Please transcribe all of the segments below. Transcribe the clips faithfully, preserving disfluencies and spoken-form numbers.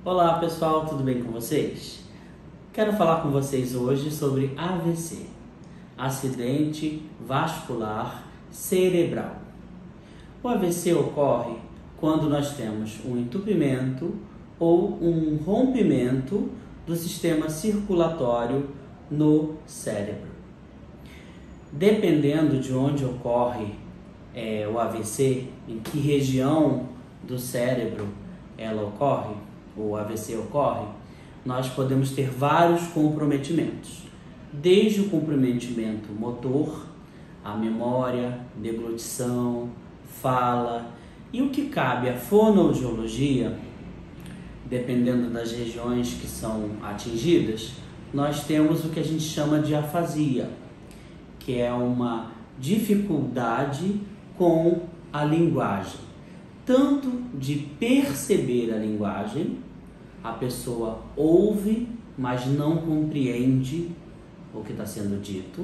Olá pessoal, tudo bem com vocês? Quero falar com vocês hoje sobre A V C, acidente vascular cerebral. O A V C ocorre quando nós temos um entupimento ou um rompimento do sistema circulatório no cérebro. Dependendo de onde ocorre é, o A V C, em que região do cérebro ela ocorre, o A V C ocorre, nós podemos ter vários comprometimentos, desde o comprometimento motor, a memória, deglutição, fala, e o que cabe à fonoaudiologia, dependendo das regiões que são atingidas, nós temos o que a gente chama de afasia, que é uma dificuldade com a linguagem, tanto de perceber a linguagem, a pessoa ouve, mas não compreende o que está sendo dito,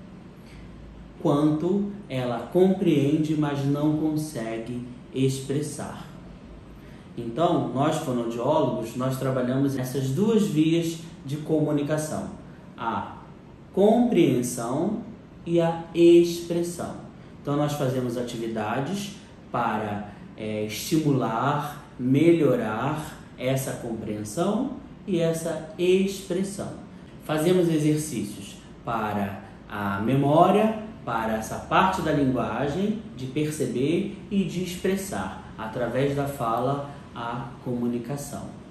quanto ela compreende, mas não consegue expressar. Então, nós fonoaudiólogos, nós trabalhamos essas duas vias de comunicação, a compreensão e a expressão. Então, nós fazemos atividades para é, estimular, melhorar essa compreensão e essa expressão. Fazemos exercícios para a memória, para essa parte da linguagem, de perceber e de expressar, através da fala, a comunicação.